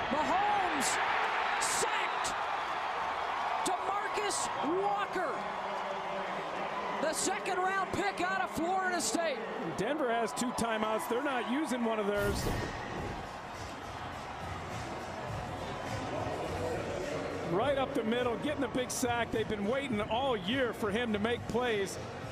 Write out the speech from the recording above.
Mahomes sacked. DeMarcus Walker, the second-round pick out of Florida State. Denver has 2 timeouts. They're not using one of theirs. Right up the middle, getting the big sack. They've been waiting all year for him to make plays.